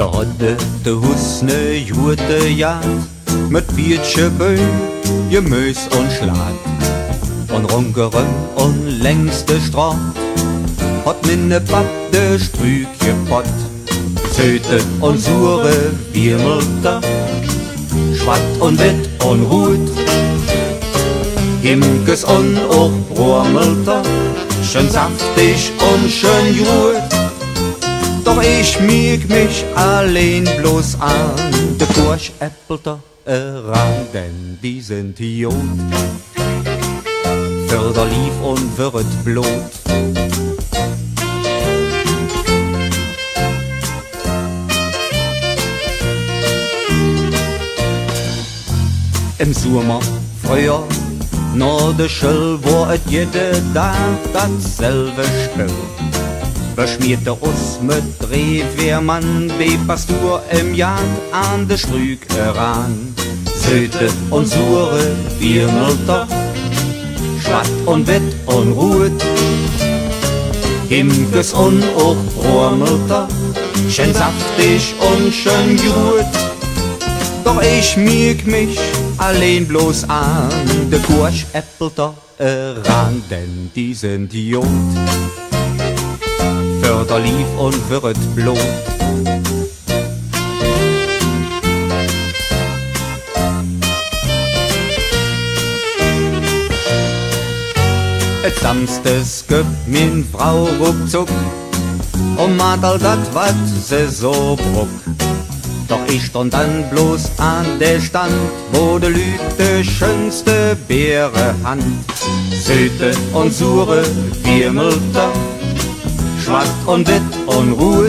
Da hatte de Hus ne gute Jagd mit Bietscheböll, Gemüs und Schlag. Und rundherum und längs de Straat hat minne Papp de Strück gepott. Söte und Sure Wirmelter, Schwatt und Wett und Rut, Imkes und auch Brommelter, schön saftig und schön gut. Doch ich mieg mich allein bloß an de Kurschäppelter ran, denn die sind jod. Für der Lief und für et Blut. Im Sommer, früher, nur de Schöll, wo et jede Tag dasselbe Spiel. Beschmierte us mit Rehwehrmann, wie Pastur im Jagd an de Strück heran. Söte und Sure Wirmelter, Schwatt und Wett und Rut, Imkes und auch Brommelter, schön saftig und schön gut. Doch ich mieg mich allein bloß an de Kurschäppelter ran, denn die sind jod. Für der Lief und für et Blut. Et Samstes gibt min Frau ruckzuck und mat all dat, wat se so bruck. Doch ich stand dann bloß an der Stand, wo de Lüt de schönste Beere hand. Söte und Sure Wirmelter, Schwatt und Wett und Rut,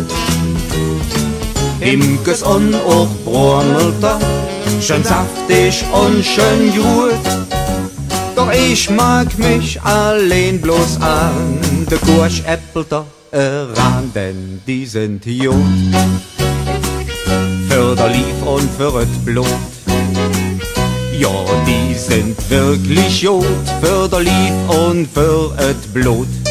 Imkes und auch Brommelter, schön saftig und schön gut. Doch ich mag mich allein bloß an de Kurschäppelter ran, denn die sind jod. Für der Lief und für et Blut. Ja, die sind wirklich jod, für der Lief und für et Blut.